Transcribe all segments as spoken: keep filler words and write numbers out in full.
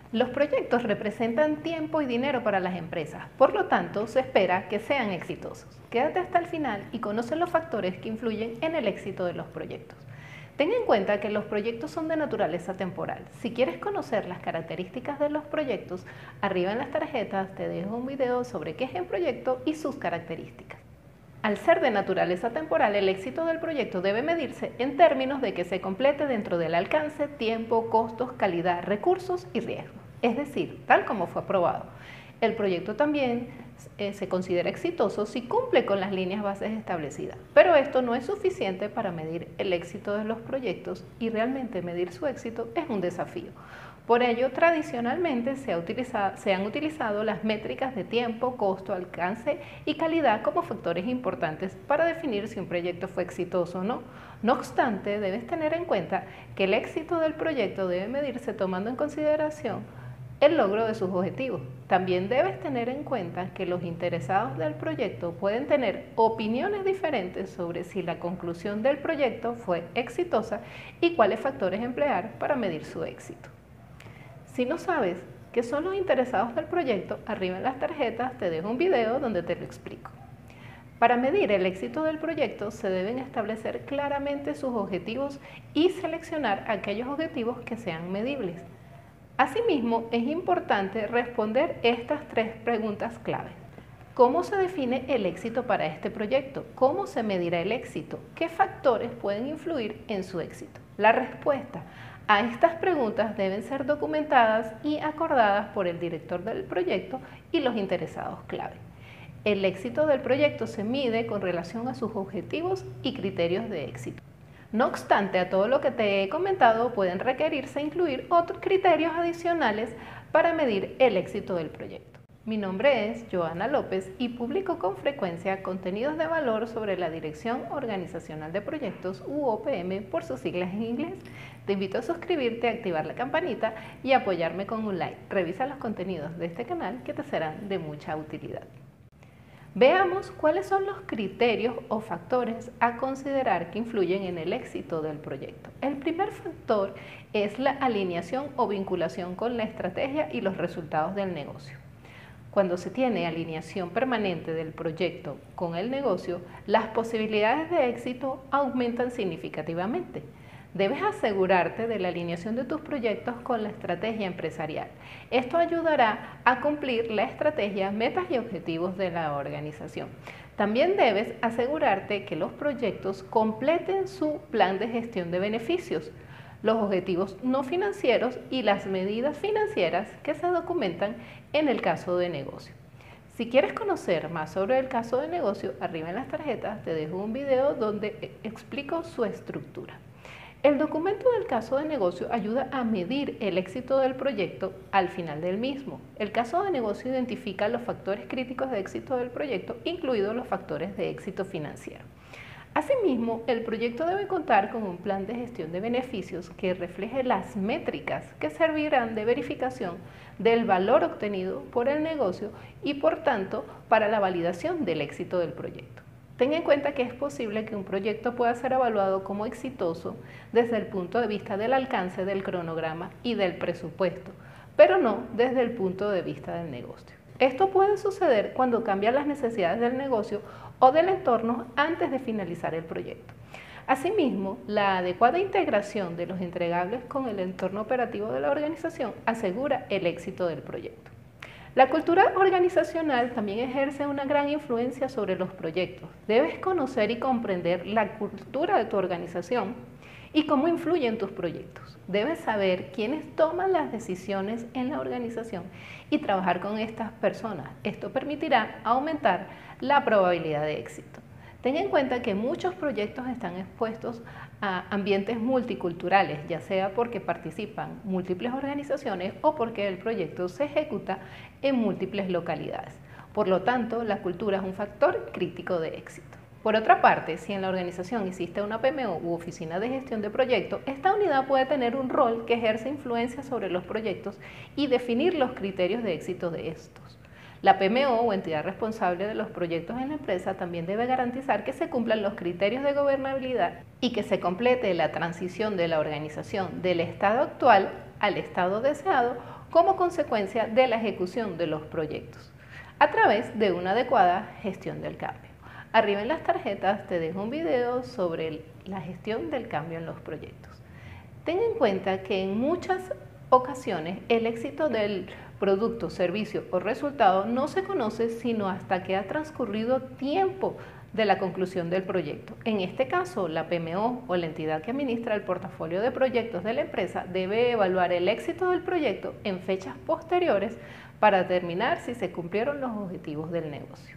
Los proyectos representan tiempo y dinero para las empresas, por lo tanto se espera que sean exitosos. Quédate hasta el final y conoce los factores que influyen en el éxito de los proyectos. Ten en cuenta que los proyectos son de naturaleza temporal. Si quieres conocer las características de los proyectos, arriba en las tarjetas te dejo un video sobre qué es un proyecto y sus características. Al ser de naturaleza temporal, el éxito del proyecto debe medirse en términos de que se complete dentro del alcance, tiempo, costos, calidad, recursos y riesgos. Es decir, tal como fue aprobado. El proyecto también eh, se considera exitoso si cumple con las líneas bases establecidas. Pero esto no es suficiente para medir el éxito de los proyectos y realmente medir su éxito es un desafío. Por ello, tradicionalmente se, ha utilizado, se han utilizado las métricas de tiempo, costo, alcance y calidad como factores importantes para definir si un proyecto fue exitoso o no. No obstante, debes tener en cuenta que el éxito del proyecto debe medirse tomando en consideración el logro de sus objetivos. También debes tener en cuenta que los interesados del proyecto pueden tener opiniones diferentes sobre si la conclusión del proyecto fue exitosa y cuáles factores emplear para medir su éxito. Si no sabes qué son los interesados del proyecto, arriba en las tarjetas te dejo un video donde te lo explico. Para medir el éxito del proyecto se deben establecer claramente sus objetivos y seleccionar aquellos objetivos que sean medibles. Asimismo, es importante responder estas tres preguntas clave. ¿Cómo se define el éxito para este proyecto? ¿Cómo se medirá el éxito? ¿Qué factores pueden influir en su éxito? La respuesta a estas preguntas deben ser documentadas y acordadas por el director del proyecto y los interesados clave. El éxito del proyecto se mide con relación a sus objetivos y criterios de éxito. No obstante, a todo lo que te he comentado pueden requerirse incluir otros criterios adicionales para medir el éxito del proyecto. Mi nombre es Joana López y publico con frecuencia contenidos de valor sobre la Dirección Organizacional de Proyectos u O P M por sus siglas en inglés. Te invito a suscribirte, a activar la campanita y a apoyarme con un like. Revisa los contenidos de este canal que te serán de mucha utilidad. Veamos cuáles son los criterios o factores a considerar que influyen en el éxito del proyecto. El primer factor es la alineación o vinculación con la estrategia y los resultados del negocio. Cuando se tiene alineación permanente del proyecto con el negocio, las posibilidades de éxito aumentan significativamente. Debes asegurarte de la alineación de tus proyectos con la estrategia empresarial. Esto ayudará a cumplir la estrategia, metas y objetivos de la organización. También debes asegurarte que los proyectos completen su plan de gestión de beneficios, los objetivos no financieros y las medidas financieras que se documentan en el caso de negocio. Si quieres conocer más sobre el caso de negocio, arriba en las tarjetas te dejo un video donde explico su estructura. El documento del caso de negocio ayuda a medir el éxito del proyecto al final del mismo. El caso de negocio identifica los factores críticos de éxito del proyecto, incluidos los factores de éxito financiero. Asimismo, el proyecto debe contar con un plan de gestión de beneficios que refleje las métricas que servirán de verificación del valor obtenido por el negocio y, por tanto, para la validación del éxito del proyecto. Ten en cuenta que es posible que un proyecto pueda ser evaluado como exitoso desde el punto de vista del alcance del cronograma y del presupuesto, pero no desde el punto de vista del negocio. Esto puede suceder cuando cambian las necesidades del negocio o del entorno antes de finalizar el proyecto. Asimismo, la adecuada integración de los entregables con el entorno operativo de la organización asegura el éxito del proyecto. La cultura organizacional también ejerce una gran influencia sobre los proyectos. Debes conocer y comprender la cultura de tu organización y cómo influye en tus proyectos. Debes saber quiénes toman las decisiones en la organización y trabajar con estas personas. Esto permitirá aumentar la probabilidad de éxito. Ten en cuenta que muchos proyectos están expuestos a ambientes multiculturales, ya sea porque participan múltiples organizaciones o porque el proyecto se ejecuta en múltiples localidades. Por lo tanto, la cultura es un factor crítico de éxito. Por otra parte, si en la organización existe una P M O u oficina de gestión de proyectos, esta unidad puede tener un rol que ejerce influencia sobre los proyectos y definir los criterios de éxito de estos. La P M O o entidad responsable de los proyectos en la empresa también debe garantizar que se cumplan los criterios de gobernabilidad y que se complete la transición de la organización del estado actual al estado deseado como consecuencia de la ejecución de los proyectos, a través de una adecuada gestión del cambio. Arriba en las tarjetas te dejo un video sobre la gestión del cambio en los proyectos. Ten en cuenta que en muchas ocasiones el éxito del producto, servicio o resultado no se conoce sino hasta que ha transcurrido tiempo de la conclusión del proyecto. En este caso, la P M O o la entidad que administra el portafolio de proyectos de la empresa debe evaluar el éxito del proyecto en fechas posteriores para determinar si se cumplieron los objetivos del negocio.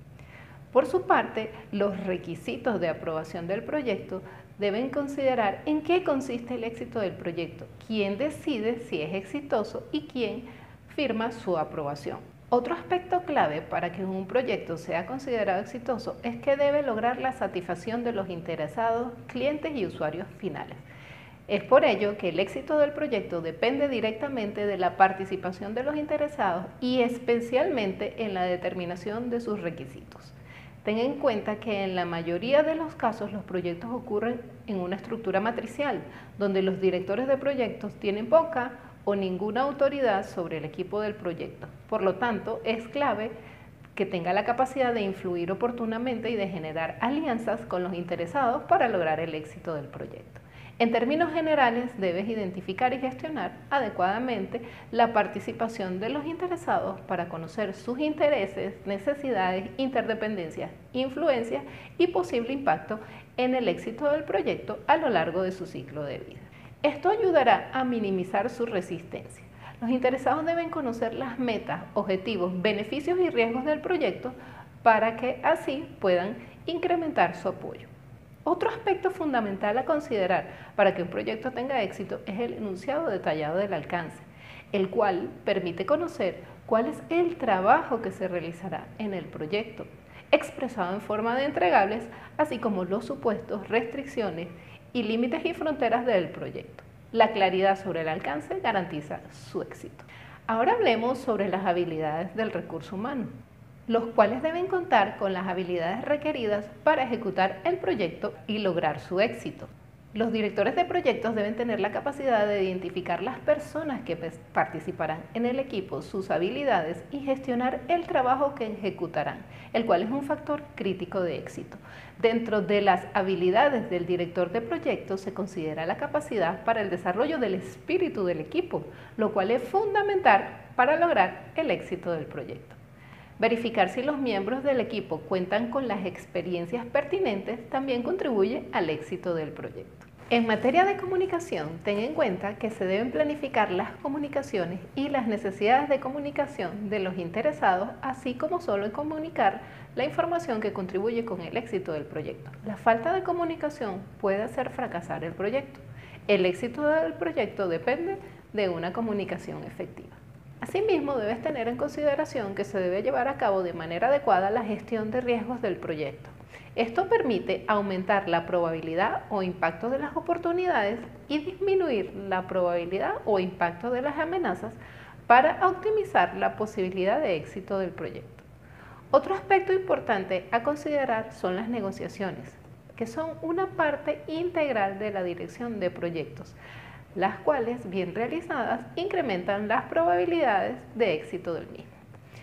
Por su parte, los requisitos de aprobación del proyecto deben considerar en qué consiste el éxito del proyecto, quién decide si es exitoso y quién firma su aprobación. Otro aspecto clave para que un proyecto sea considerado exitoso es que debe lograr la satisfacción de los interesados, clientes y usuarios finales. Es por ello que el éxito del proyecto depende directamente de la participación de los interesados y especialmente en la determinación de sus requisitos. Ten en cuenta que en la mayoría de los casos los proyectos ocurren en una estructura matricial, donde los directores de proyectos tienen poca o ninguna autoridad sobre el equipo del proyecto. Por lo tanto, es clave que tenga la capacidad de influir oportunamente y de generar alianzas con los interesados para lograr el éxito del proyecto. En términos generales, debes identificar y gestionar adecuadamente la participación de los interesados para conocer sus intereses, necesidades, interdependencias, influencias y posible impacto en el éxito del proyecto a lo largo de su ciclo de vida. Esto ayudará a minimizar su resistencia. Los interesados deben conocer las metas, objetivos, beneficios y riesgos del proyecto para que así puedan incrementar su apoyo. Otro aspecto fundamental a considerar para que un proyecto tenga éxito es el enunciado detallado del alcance, el cual permite conocer cuál es el trabajo que se realizará en el proyecto, expresado en forma de entregables, así como los supuestos, restricciones y límites y fronteras del proyecto. La claridad sobre el alcance garantiza su éxito. Ahora hablemos sobre las habilidades del recurso humano, los cuales deben contar con las habilidades requeridas para ejecutar el proyecto y lograr su éxito. Los directores de proyectos deben tener la capacidad de identificar las personas que participarán en el equipo, sus habilidades y gestionar el trabajo que ejecutarán, el cual es un factor crítico de éxito. Dentro de las habilidades del director de proyectos se considera la capacidad para el desarrollo del espíritu del equipo, lo cual es fundamental para lograr el éxito del proyecto. Verificar si los miembros del equipo cuentan con las experiencias pertinentes también contribuye al éxito del proyecto. En materia de comunicación, ten en cuenta que se deben planificar las comunicaciones y las necesidades de comunicación de los interesados, así como solo comunicar la información que contribuye con el éxito del proyecto. La falta de comunicación puede hacer fracasar el proyecto. El éxito del proyecto depende de una comunicación efectiva. Asimismo, debes tener en consideración que se debe llevar a cabo de manera adecuada la gestión de riesgos del proyecto. Esto permite aumentar la probabilidad o impacto de las oportunidades y disminuir la probabilidad o impacto de las amenazas para optimizar la posibilidad de éxito del proyecto. Otro aspecto importante a considerar son las negociaciones, que son una parte integral de la dirección de proyectos, las cuales, bien realizadas, incrementan las probabilidades de éxito del mismo.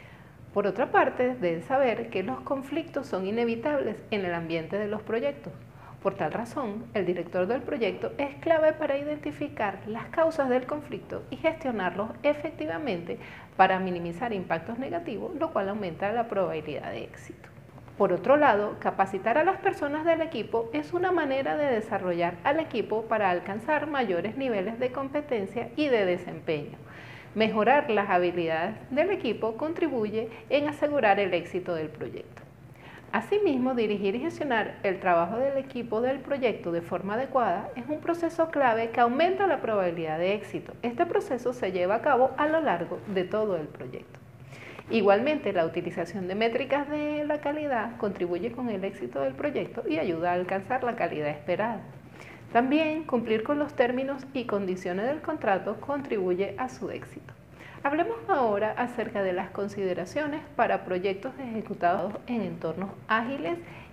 Por otra parte, debes saber que los conflictos son inevitables en el ambiente de los proyectos. Por tal razón, el director del proyecto es clave para identificar las causas del conflicto y gestionarlos efectivamente para minimizar impactos negativos, lo cual aumenta la probabilidad de éxito. Por otro lado, capacitar a las personas del equipo es una manera de desarrollar al equipo para alcanzar mayores niveles de competencia y de desempeño. Mejorar las habilidades del equipo contribuye en asegurar el éxito del proyecto. Asimismo, dirigir y gestionar el trabajo del equipo del proyecto de forma adecuada es un proceso clave que aumenta la probabilidad de éxito. Este proceso se lleva a cabo a lo largo de todo el proyecto. Igualmente, la utilización de métricas de la calidad contribuye con el éxito del proyecto y ayuda a alcanzar la calidad esperada. También, cumplir con los términos y condiciones del contrato contribuye a su éxito. Hablemos ahora acerca de las consideraciones para proyectos ejecutados en entornos ágiles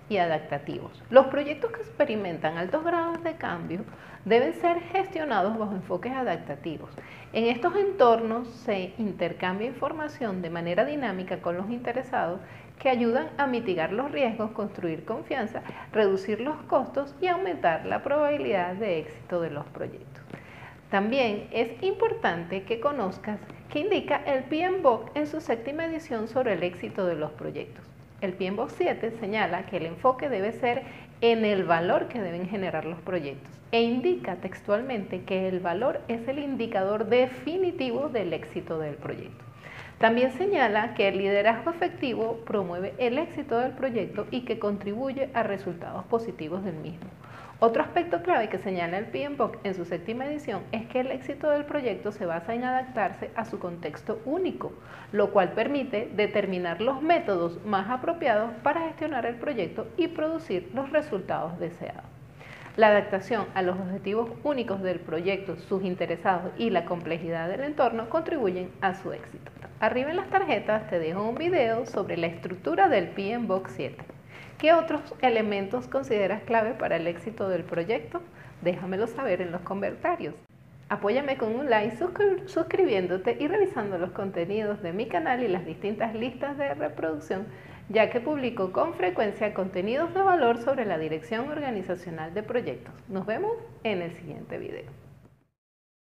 y adaptativos. Los proyectos que experimentan altos grados de cambio deben ser gestionados bajo enfoques adaptativos. En estos entornos se intercambia información de manera dinámica con los interesados que ayudan a mitigar los riesgos, construir confianza, reducir los costos y aumentar la probabilidad de éxito de los proyectos. También es importante que conozcas qué indica el P M B O K en su séptima edición sobre el éxito de los proyectos. El P M B O K siete señala que el enfoque debe ser en el valor que deben generar los proyectos e indica textualmente que el valor es el indicador definitivo del éxito del proyecto. También señala que el liderazgo efectivo promueve el éxito del proyecto y que contribuye a resultados positivos del mismo. Otro aspecto clave que señala el P M B O K en su séptima edición es que el éxito del proyecto se basa en adaptarse a su contexto único, lo cual permite determinar los métodos más apropiados para gestionar el proyecto y producir los resultados deseados. La adaptación a los objetivos únicos del proyecto, sus interesados y la complejidad del entorno contribuyen a su éxito. Arriba en las tarjetas te dejo un video sobre la estructura del P M B O K siete. ¿Qué otros elementos consideras clave para el éxito del proyecto? Déjamelo saber en los comentarios. Apóyame con un like, suscri- suscribiéndote y revisando los contenidos de mi canal y las distintas listas de reproducción, ya que publico con frecuencia contenidos de valor sobre la dirección organizacional de proyectos. Nos vemos en el siguiente video.